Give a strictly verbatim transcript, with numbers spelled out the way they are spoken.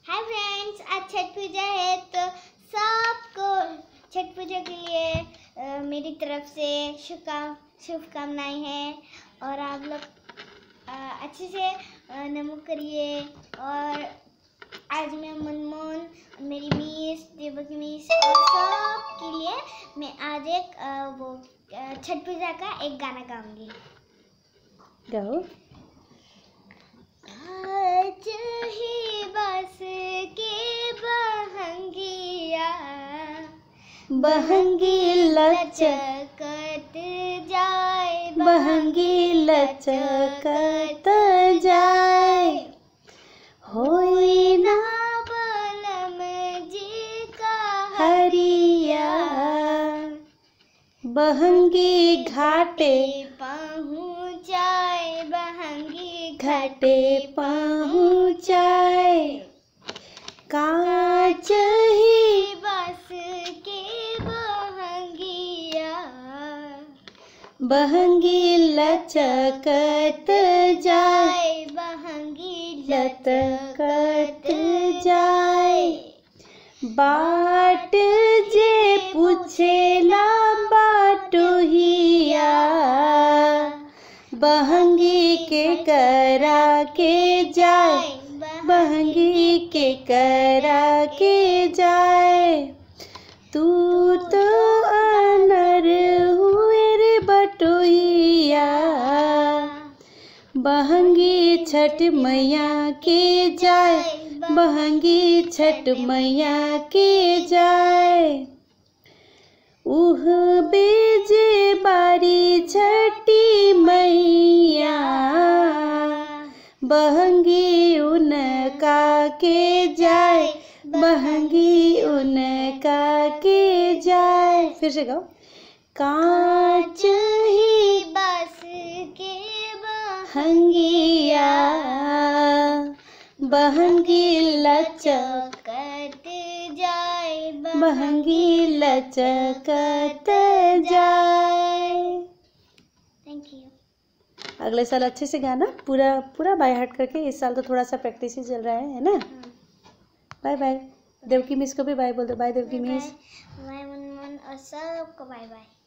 Hi friends, आज छठ पूजा है तो सबको छठ पूजा के लिए आ, मेरी तरफ से शुभकाम शुभकामनाएं हैं। और आप लोग अच्छे से नमो करिए। और आज मैं मनमोहन, मेरी मिस, देवकी मिस और सब के लिए मैं आज एक आ, वो छठ पूजा का एक गाना गाऊंगी। गाओ। आज ही बस के बहंगिया बहंगी लचकत जाए, बहंगी लचकत जाए, होई ना बलम जी का हरिया, बहंगी घाटे पहुँचाए, बहंगी घाटे पहुँचाए, कांच ही बस के बहंगिया बहंगी लचकत जाए, बहंगी लचकत जाए, बाट जे पूछेला बाटोहिया, बहंगी के करा के जाए, बहंगी के करा के जाए, तू तो अनर हुए रे बटोहिया, बहंगी छठ मैया के जाए, बहंगी छठ मैया के जाए, उह बेजे बारी छठी मैया, बहंगी उनका के जाए, बहंगी उनका के जाए। फिर से गाओ। कांच ही बस के बहंगिया, बहंगी लचकत जाए, बहंगी लचकत जाए। Thank you. अगले साल अच्छे से गाना, पूरा पूरा बाय हार्ट करके। इस साल तो थोड़ा सा प्रैक्टिस ही चल रहा है है ना। Bye bye. देवकी मिस को भी बाय बोल दो। Bye Devaki miss. Bye Manmohan और सबको बाय बाय।